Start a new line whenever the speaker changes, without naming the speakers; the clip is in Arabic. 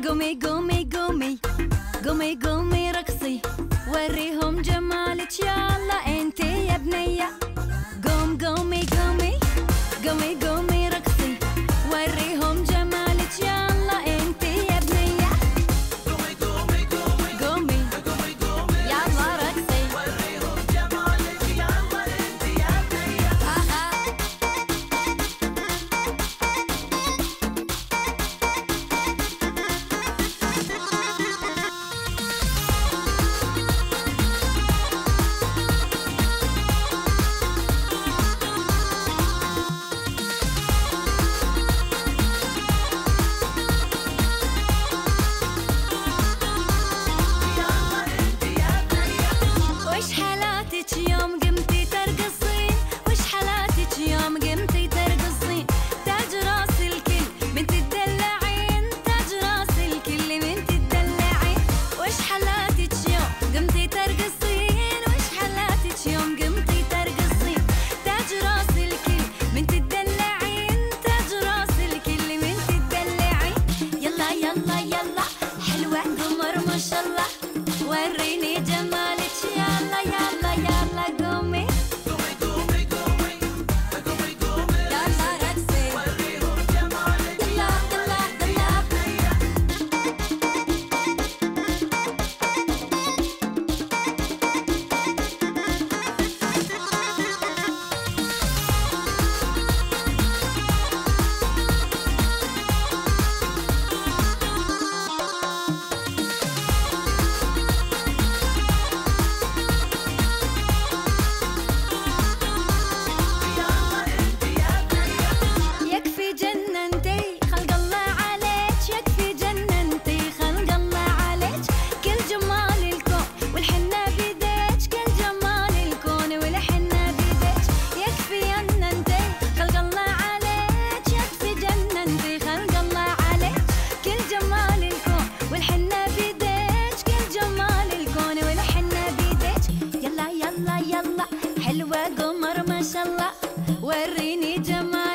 قومي قومي قومي قومي قومي رقصي وريهم جمالك يلا انتي يا بنية. قوم قومي قومي قومي قومي رقصي وريهم جمالك يلا انتي يا بنية.
قومي قومي قومي
قومي
قومي قومي
يلا رقصي
وريهم جمالك يلا انتي يا بنية.
وش حالاتك يوم قمتي ترقصين؟ وش حالاتك يوم قمتي ترقصين؟ تاج راس الكل من تدلعين، تاج راس الكل من تدلعين. وش حالاتك يوم قمتي ترقصين؟ وش حالاتك يوم قمتي ترقصين؟ تاج راس الكل من تدلعين، تاج راس الكل من تدلعين. يلا يلا يلا حلوة قمر ما شاء الله وريني جمالك يلا يلا يلا قومي
قومي قومي قومي قومي قومي
يلا رقصي
وريهم جمالك
يلا يلا يلا. يكفي جننتي خلق الله عليك، يكفي جننتي خلق الله عليك. كل جمال الكون والحنة بيديك، كل جمال الكون والحنة بيديك. يكفي جننتي خلق الله عليك، يكفي جننتي خلق الله عليك. كل جمال الكون والحنة بيديك، كل جمال الكون والحنة بيديك. يلا يلا يلا حلوة قمر ما شاء الله وريني جمال